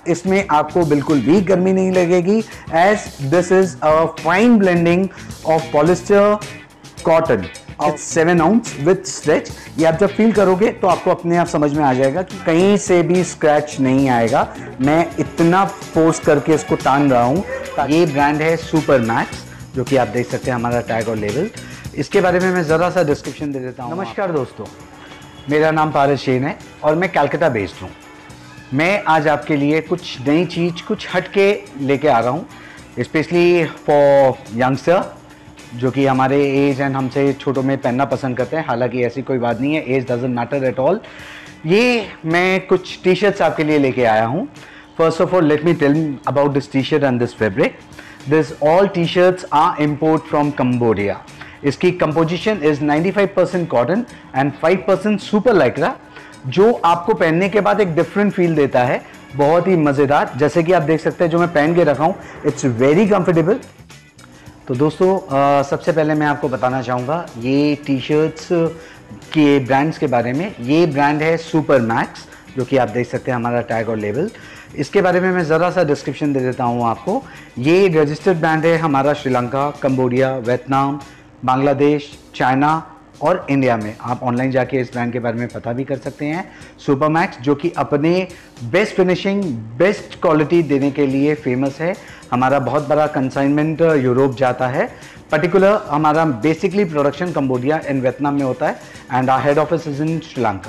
इसमें आपको बिल्कुल भी गर्मी नहीं लगेगी, as this is a fine blending of polyester cotton of 7 ounce with stretch. ये आप जब फील करोगे तो आपको अपने आप समझ में आ जाएगा कि कहीं से भी स्क्रैच नहीं आएगा। मैं इतना फोर्स करके इसको टान रहा हूँ। ये ब्रांड है सुपर मैक्स, जो कि आप देख सकते हैं हमारा टैग और लेबल। इसके बारे में मैं ज़रा सा डिस्क्रिप्शन दे देता हूँ। नमस्कार दोस्तों, मेरा नाम पारस जैन है और मैं कलकत्ता बेस्ड हूँ। मैं आज आपके लिए कुछ नई चीज़, कुछ हट के लेके आ रहा हूँ, स्पेशली फॉर यंगस्टर जो कि हमारे एज एंड हमसे छोटों में पहनना पसंद करते हैं। हालांकि ऐसी कोई बात नहीं है, as doesn't matter at all. ये मैं कुछ टी शर्ट्स आपके लिए लेके आया हूँ। First of all let me tell about this T shirt and this fabric. This all T shirts are import from Cambodia. इसकी composition is 95% cotton and 5% super Lycra, जो आपको पहनने के बाद एक डिफरेंट फील देता है, बहुत ही मज़ेदार। जैसे कि आप देख सकते हैं जो मैं पहन के रखा हूँ, इट्स वेरी कंफर्टेबल। तो दोस्तों सबसे पहले मैं आपको बताना चाहूँगा ये टी शर्ट्स के ब्रांड्स के बारे में। ये ब्रांड है सुपर मैक्स, जो कि आप देख सकते हैं हमारा टैग और लेबल। इसके बारे में मैं ज़रा सा डिस्क्रिप्शन दे देता हूँ आपको। ये रजिस्टर्ड ब्रांड है हमारा Sri Lanka, Cambodia, Vietnam, Bangladesh, China और इंडिया में। आप ऑनलाइन जाके इस ब्रांड के बारे में पता भी कर सकते हैं। सुपर मैक्स जो कि अपने बेस्ट फिनिशिंग, बेस्ट क्वालिटी देने के लिए फेमस है। हमारा बहुत बड़ा कंसाइनमेंट यूरोप जाता है। पर्टिकुलर हमारा basically production Cambodia and Vietnam में होता है and our head office is in Sri Lanka.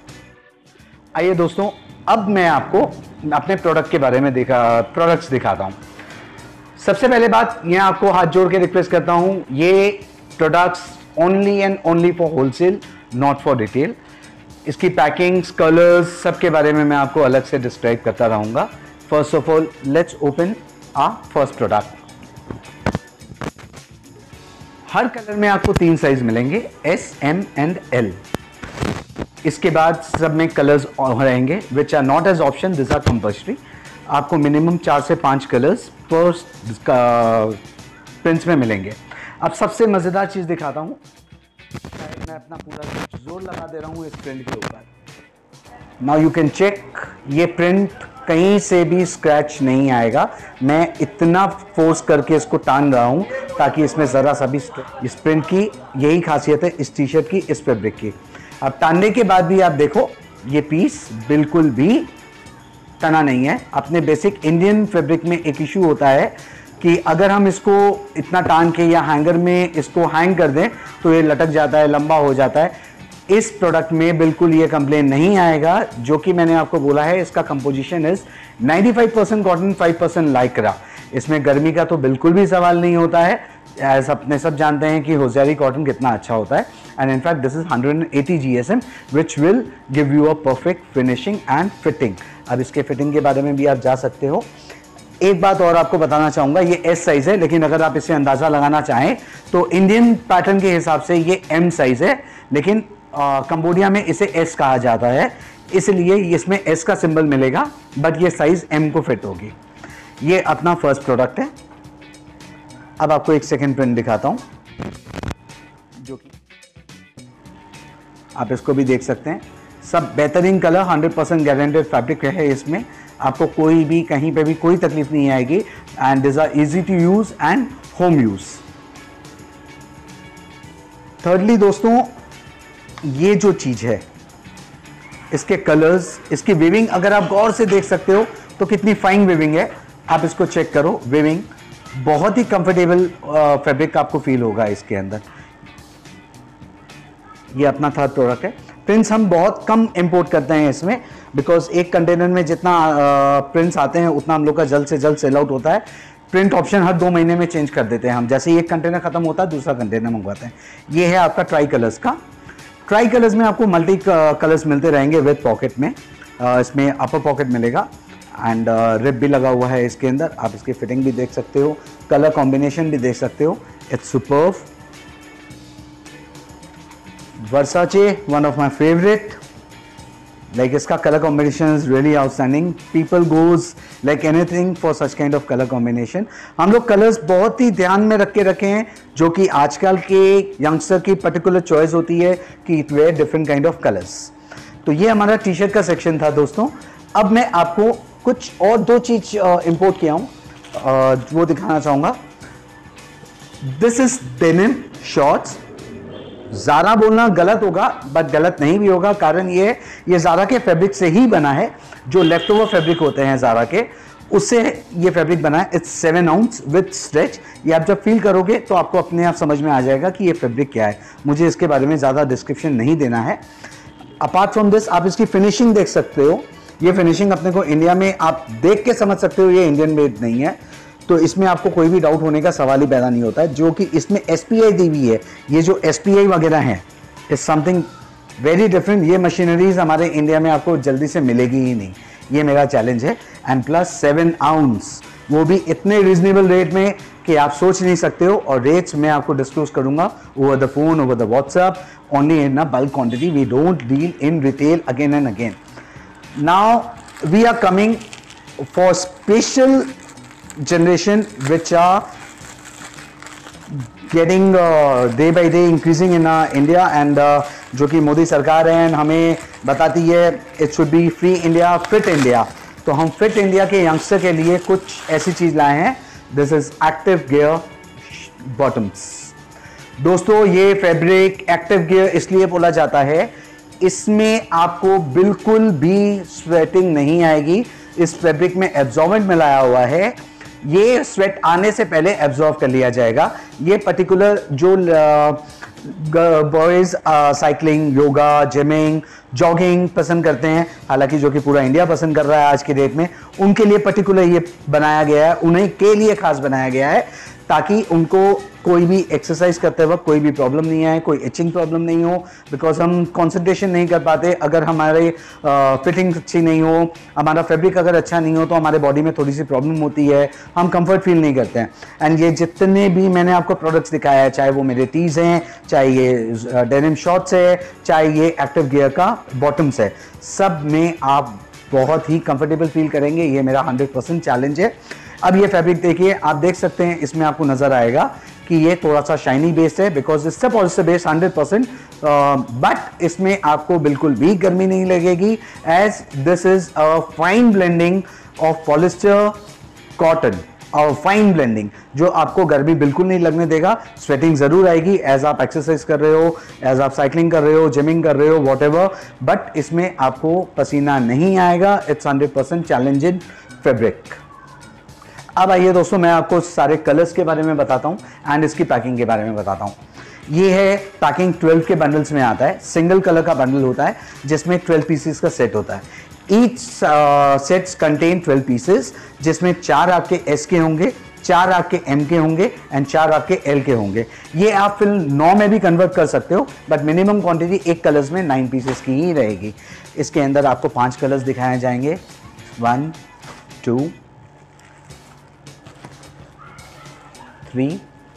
आइए दोस्तों, अब मैं आपको अपने प्रोडक्ट के बारे में प्रोडक्ट्स दिखाता हूँ। सबसे पहले बात, ये आपको हाथ जोड़ के रिक्वेस्ट करता हूँ, ये products only and only for wholesale, not for retail. इसकी पैकिंग्स, कलर्स, सब के बारे में मैं आपको अलग से डिस्क्राइब करता रहूँगा। First of all let's open a first product. हर कलर में आपको 3 साइज मिलेंगे, S, M एंड L। इसके बाद सब में कलर्स रहेंगे which are not as option, this are compulsory. आपको मिनिमम 4 से 5 कलर्स फर्स्ट प्रिंट्स में मिलेंगे। अब सबसे मज़ेदार चीज़ दिखाता हूँ। मैं अपना पूरा जोर लगा दे रहा हूँ इस प्रिंट के ऊपर। नाउ यू कैन चेक, ये प्रिंट कहीं से भी स्क्रैच नहीं आएगा। मैं इतना फोर्स करके इसको टान रहा हूँ ताकि इसमें ज़रा सा भी, इस प्रिंट की यही खासियत है इस टी शर्ट की, इस फैब्रिक की। अब टानने के बाद भी आप देखो, ये पीस बिल्कुल भी तना नहीं है। अपने बेसिक इंडियन फैब्रिक में एक इशू होता है कि अगर हम इसको इतना टान के या हैंगर में इसको हैंग कर दें तो ये लटक जाता है, लंबा हो जाता है। इस प्रोडक्ट में बिल्कुल ये कंप्लेन नहीं आएगा, जो कि मैंने आपको बोला है। इसका कंपोजिशन इज 95% कॉटन, 5% लाइक्रा। इसमें गर्मी का तो बिल्कुल भी सवाल नहीं होता है, एज अपने सब जानते हैं कि होशियारी कॉटन कितना अच्छा होता है। And in fact this is 180 GSM which will give you a perfect finishing and fitting. अब इसके फिटिंग के बारे में भी आप जा सकते हो। एक बात और आपको बताना चाहूँगा, ये S साइज़ है, लेकिन अगर आप इसे अंदाज़ा लगाना चाहें तो इंडियन पैटर्न के हिसाब से ये M साइज़ है, लेकिन कंबोडिया में इसे S कहा जाता है, इसलिए इसमें S का सिंबल मिलेगा, बट ये साइज़ M को फिट होगी। ये अपना फर्स्ट प्रोडक्ट है। अब आपको एक सेकेंड प्रिंट दिखाता हूँ, जो कि आप इसको भी देख सकते हैं। सब बेहतरीन कलर, 100% गारंटेड फैब्रिक है इसमें। आपको कोई भी कहीं पे भी कोई तकलीफ नहीं आएगी and this are easy to use and home use. Thirdly दोस्तों, ये जो चीज है, इसके कलर्स, इसकी वीविंग अगर आप गौर से देख सकते हो तो कितनी फाइन वीविंग है। आप इसको चेक करो, वीविंग बहुत ही कंफर्टेबल फैब्रिक आपको फील होगा इसके अंदर। ये अपना थर्ड प्रोडक्ट है। प्रिंट्स हम बहुत कम इंपोर्ट करते हैं इसमें, बिकॉज एक कंटेनर में जितना प्रिंट्स आते हैं उतना हम लोग का जल्द से जल्द सेल आउट होता है। प्रिंट ऑप्शन हर 2 महीने में चेंज कर देते हैं हम। जैसे ही एक कंटेनर खत्म होता है दूसरा कंटेनर मंगवाते हैं। ये है आपका ट्राई कलर्स का। ट्राई कलर्स में आपको मल्टी कलर्स मिलते रहेंगे विद पॉकेट में। इसमें अपर पॉकेट मिलेगा एंड रिप भी लगा हुआ है इसके अंदर। आप इसकी फिटिंग भी देख सकते हो, कलर कॉम्बिनेशन भी देख सकते हो। It's superb. Versace, one of my favourite. Like इसका colour combination is really outstanding. People goes like anything for such kind of colour combination. हम लोग कलर्स बहुत ही ध्यान में रख के रखे हैं, जो कि आजकल के यंगस्टर की पर्टिकुलर चॉइस होती है कि it wear different kind of colours. तो ये हमारा टी शर्ट का सेक्शन था दोस्तों। अब मैं आपको कुछ और दो चीज इंपोर्ट किया हूँ, वो दिखाना चाहूंगा। This is denim shorts. Zara बोलना गलत होगा, बट गलत नहीं भी होगा, कारण ये ज़ारा के फैब्रिक से ही बना है। जो लेफ्ट ओवर फैब्रिक होते हैं ज़ारा के, उससे ये फैब्रिक बना है। It's 7 ounce with stretch. ये आप जब फील करोगे तो आपको अपने आप समझ में आ जाएगा कि ये फैब्रिक क्या है। मुझे इसके बारे में ज़्यादा डिस्क्रिप्शन नहीं देना है। अपार्ट फ्रॉम दिस, आप इसकी फिनिशिंग देख सकते हो। ये फिनिशिंग अपने को इंडिया में आप देख के समझ सकते हो ये इंडियन मेड नहीं है, तो इसमें आपको कोई भी डाउट होने का सवाल ही पैदा नहीं होता है। जो कि इसमें SPI दी हुई है, ये जो SPI वगैरह है, इज समथिंग वेरी डिफरेंट। ये मशीनरीज हमारे इंडिया में आपको जल्दी से मिलेगी ही नहीं, ये मेरा चैलेंज है। एंड प्लस 7 आउंस, वो भी इतने रिजनेबल रेट में कि आप सोच नहीं सकते हो। और रेट्स मैं आपको डिस्क्लोज करूंगा over the phone, over the WhatsApp, only in a bulk quantity. We don't deal in retail again and again. Now we are coming for special generation which are getting day by day increasing in India, and जो कि मोदी सरकार है हमें बताती है it should be free India, fit India। तो हम fit India के यंगस्टर के लिए कुछ ऐसी चीज लाए हैं। This is active gear bottoms. दोस्तों, ये फैब्रिक एक्टिव गियर इसलिए बोला जाता है, इसमें आपको बिल्कुल भी स्वेटिंग नहीं आएगी। इस फैब्रिक में एब्जॉर्बेंट मिलाया हुआ है, ये स्वेट आने से पहले एब्जॉर्व कर लिया जाएगा। ये पर्टिकुलर जो boys cycling, yoga, gymming, jogging पसंद करते हैं, हालांकि जो कि पूरा इंडिया पसंद कर रहा है आज के डेट में, उनके लिए पर्टिकुलर ये बनाया गया है, उन्हीं के लिए खास बनाया गया है, ताकि उनको कोई भी एक्सरसाइज करते वक्त कोई भी प्रॉब्लम नहीं आए, कोई इचिंग प्रॉब्लम नहीं हो। बिकॉज हम कंसंट्रेशन नहीं कर पाते अगर हमारे फिटिंग अच्छी नहीं हो, हमारा फैब्रिक अगर अच्छा नहीं हो, तो हमारे बॉडी में थोड़ी सी प्रॉब्लम होती है, हम कंफर्ट फील नहीं करते हैं। एंड ये जितने भी मैंने आपको प्रोडक्ट्स दिखाया है, चाहे वो मेरे टीज हैं, चाहे ये डेनिम शॉर्ट्स है, चाहे ये एक्टिव गियर का बॉटम्स है, सब में आप बहुत ही कंफर्टेबल फील करेंगे। ये मेरा 100% चैलेंज है। अब ये फैब्रिक देखिए, आप देख सकते हैं, इसमें आपको नजर आएगा कि ये थोड़ा सा शाइनी बेस्ड है, बिकॉज इससे पॉलिस्टर बेस्ड 100%, बट इसमें आपको बिल्कुल भी गर्मी नहीं लगेगी, as this is a fine blending of polyester cotton. और फाइन ब्लेंडिंग जो आपको गर्मी बिल्कुल नहीं लगने देगा। स्वेटिंग जरूर आएगी एज आप एक्सरसाइज कर रहे हो, एज आप साइकिलिंग कर रहे हो, जिमिंग कर रहे हो, व्हाटएवर, बट इसमें आपको पसीना नहीं आएगा। It's 100% challenging fabric. अब आइए दोस्तों, मैं आपको सारे कलर्स के बारे में बताता हूँ एंड इसकी पैकिंग के बारे में बताता हूँ। ये है पैकिंग 12 के बंडल्स में आता है। सिंगल कलर का बंडल होता है जिसमें 12 पीसेस का सेट होता है। ईच सेट्स कंटेन 12 पीसेस, जिसमें 4 आपके एस के होंगे, 4 आपके एम के होंगे एंड 4 आपके एल के होंगे। ये आप फिर 9 में भी कन्वर्ट कर सकते हो, बट मिनिमम क्वांटिटी एक कलर्स में 9 पीसेस की ही रहेगी। इसके अंदर आपको 5 कलर्स दिखाए जाएंगे, 1 2 3,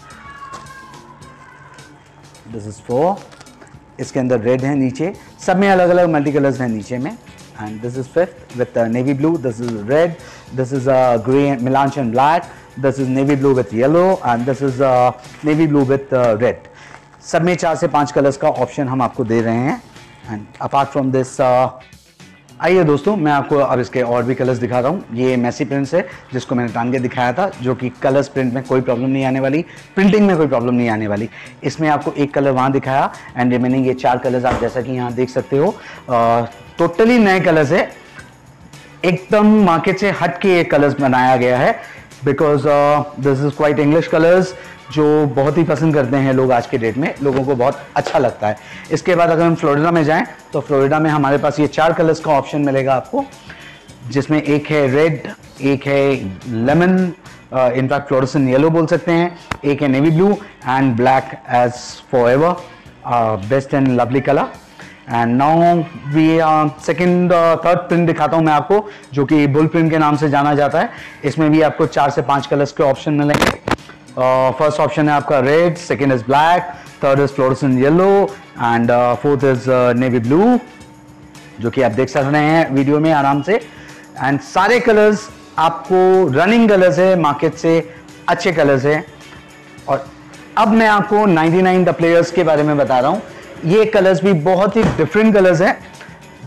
दिस इज 4। इसके अंदर रेड है नीचे, सब में अलग अलग मल्टी कलर्स हैं नीचे में। And this is 5th with navy blue, this is red, this is grey melange and black, this is navy blue with yellow, and this is navy blue with red। सब में 4 से 5 colours का option हम आपको दे रहे हैं। And apart from this, आइए दोस्तों, मैं आपको अब इसके और भी कलर्स दिखा रहा हूँ। ये मैसी प्रिंट्स है जिसको मैंने टांग के दिखाया था, जो कि कलर्स प्रिंट में कोई प्रॉब्लम नहीं आने वाली, प्रिंटिंग में कोई प्रॉब्लम नहीं आने वाली। इसमें आपको एक कलर वहाँ दिखाया एंड रिमेनिंग ये 4 कलर्स आप जैसा कि यहाँ देख सकते हो, टोटली नए कलर्स है, एकदम मार्केट से हट के ये कलर्स बनाया गया है। Because this is quite English colours, जो बहुत ही पसंद करते हैं लोग आज के डेट में, लोगों को बहुत अच्छा लगता है। इसके बाद अगर हम फ्लोरिडा में जाएं तो फ्लोरिडा में हमारे पास ये 4 कलर्स का ऑप्शन मिलेगा आपको, जिसमें एक है रेड, एक है लेमन, इनफैक्ट फ्लोरेसेंट येलो बोल सकते हैं, एक है navy blue and black as forever, best and lovely colour. And now we second third print दिखाता हूं मैं आपको, जो कि बुल प्रिंट के नाम से जाना जाता है। इसमें भी आपको 4 से 5 कलर्स के ऑप्शन मिलेंगे। फर्स्ट ऑप्शन है आपका red, second is black, third is fluorescent yellow and fourth is navy blue, जो कि आप देख सक रहे हैं वीडियो में आराम से। एंड सारे कलर्स आपको रनिंग कलर्स है, मार्केट से अच्छे कलर्स है। और अब मैं आपको 99 द प्लेयर्स के बारे में बता रहा हूं। ये कलर्स भी बहुत ही डिफरेंट कलर्स हैं,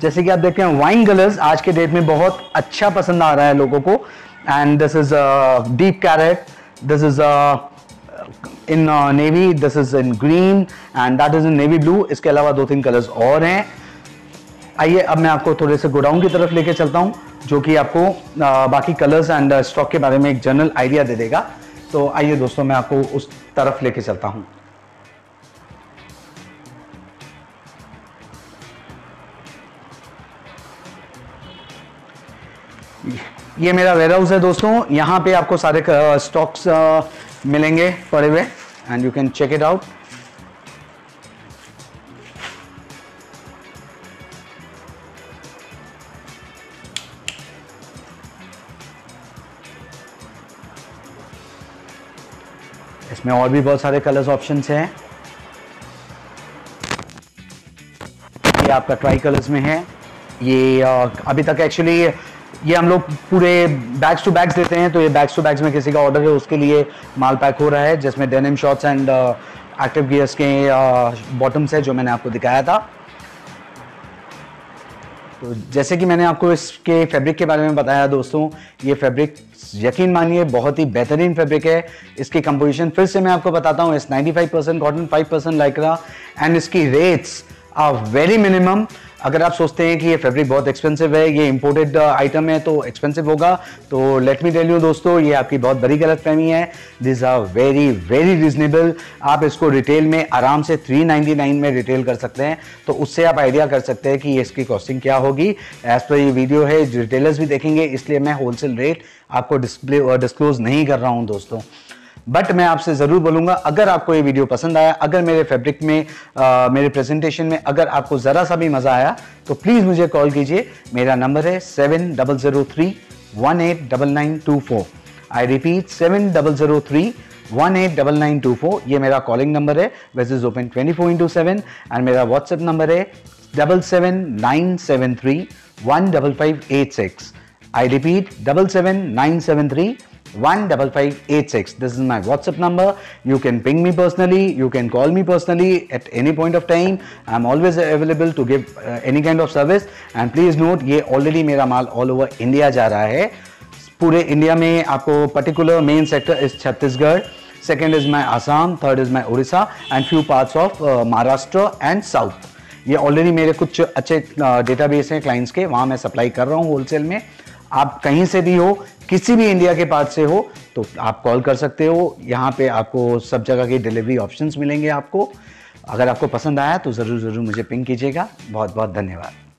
जैसे कि आप देखते हैं वाइन कलर्स आज के डेट में बहुत अच्छा पसंद आ रहा है लोगों को। And this is deep carrot, this is in navy, this is in green and that is in navy blue. इसके अलावा 2-3 कलर्स और हैं। आइए अब मैं आपको थोड़े से गोडाउन की तरफ लेके चलता हूं, जो कि आपको बाकी कलर्स एंड स्टॉक के बारे में एक जनरल आइडिया दे देगा। तो आइए दोस्तों, मैं आपको उस तरफ लेके चलता हूं। ये मेरा वेयर हाउस है दोस्तों, यहां पे आपको सारे स्टॉक्स मिलेंगे पड़े हुए and you can check it out. इसमें और भी बहुत सारे कलर्स ऑप्शंस हैं। ये आपका ट्राई कलर्स में है। ये अभी तक एक्चुअली ये हम लोग पूरे बैग्स टू बैग्स देते हैं, तो ये बैग्स टू बैग्स में किसी का ऑर्डर है उसके लिए माल पैक हो रहा है, जिसमें denim shorts and active gears के बॉटम्स है जो मैंने आपको दिखाया था। तो जैसे कि मैंने आपको इसके फैब्रिक के बारे में बताया दोस्तों, ये फैब्रिक यकीन मानिए बहुत ही बेहतरीन फैब्रिक है। इसकी कंपोजिशन फिर से मैं आपको बताता हूँ, इस 95% कॉटन, 5% लाइक्रा एंड इसकी रेट्स आर वेरी मिनिमम। अगर आप सोचते हैं कि ये फैब्रिक बहुत एक्सपेंसिव है, ये इंपोर्टेड आइटम है तो एक्सपेंसिव होगा, तो लेट मी टेल यू दोस्तों, ये आपकी बहुत बड़ी गलतफहमी है। This are very very reasonable. आप इसको रिटेल में आराम से 399 में रिटेल कर सकते हैं, तो उससे आप आइडिया कर सकते हैं कि इसकी कॉस्टिंग क्या होगी। एज पर ये वीडियो है, रिटेलर्स भी देखेंगे, इसलिए मैं होलसेल रेट आपको डिस्क्लोज नहीं कर रहा हूँ दोस्तों। बट मैं आपसे जरूर बोलूंगा, अगर आपको ये वीडियो पसंद आया, अगर मेरे फैब्रिक में मेरे प्रेजेंटेशन में अगर आपको जरा सा भी मजा आया, तो प्लीज मुझे कॉल कीजिए। मेरा नंबर है 7003189924। I repeat 7003189924। ये मेरा कॉलिंग नंबर है, विच इज ओपन 24/7 एंड मेरा व्हाट्सएप नंबर है 7797315586। I repeat 7797315586. This is my WhatsApp number. You can ping me personally, you can call me personally at any point of time. I'm always available to give any kind of service. And please note, ये already मेरा माल all over India जा रहा है। पूरे India में आपको particular main sector is Chhattisgarh, second is my Assam, third is my Orissa and few parts of Maharashtra and South. ये already मेरे कुछ अच्छे डेटाबेस हैं क्लाइंट्स के, वहाँ मैं सप्लाई कर रहा हूँ होलसेल में। आप कहीं से भी हो, किसी भी इंडिया के पार्ट से हो, तो आप कॉल कर सकते हो। यहाँ पे आपको सब जगह के डिलीवरी ऑप्शंस मिलेंगे आपको। अगर आपको पसंद आया तो ज़रूर मुझे पिंग कीजिएगा। बहुत बहुत धन्यवाद।